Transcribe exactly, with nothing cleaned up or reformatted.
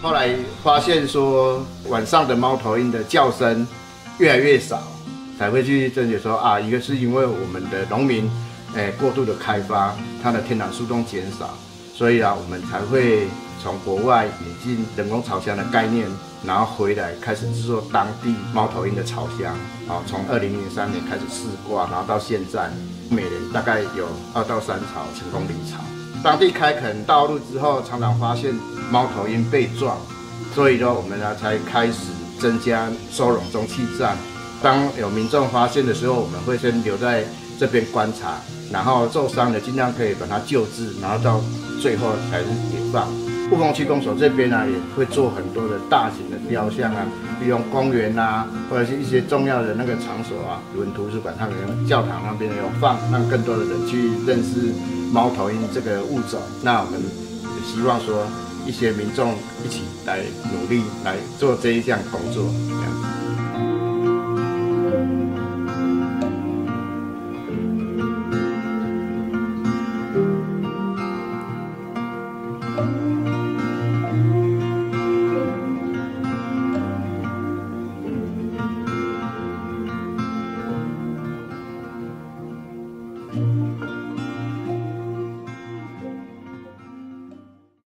后来发现说晚上的猫头鹰的叫声越来越少，才会去侦解说啊，一个是因为我们的农民诶过度的开发，它的天然树洞减少，所以啊我们才会从国外引进人工巢箱的概念，然后回来开始制作当地猫头鹰的巢箱。啊，从二零零三年开始试挂，然后到现在每年大概有二到三巢成功离巢。当地开垦道路之后，常常发现猫头鹰被撞，所以呢，我们呢才开始增加收容中气站。当有民众发现的时候，我们会先留在这边观察，然后受伤的尽量可以把它救治，然后到最后才是野放。雾峰区公所这边呢，也会做很多的大型的雕像啊，利用公园啊，或者是一些重要的那个场所啊，文图书馆、他们教堂那边有放，让更多的人去认识猫头鹰这个物种。那我们也希望说，一些民众一起来努力来做这一项工作。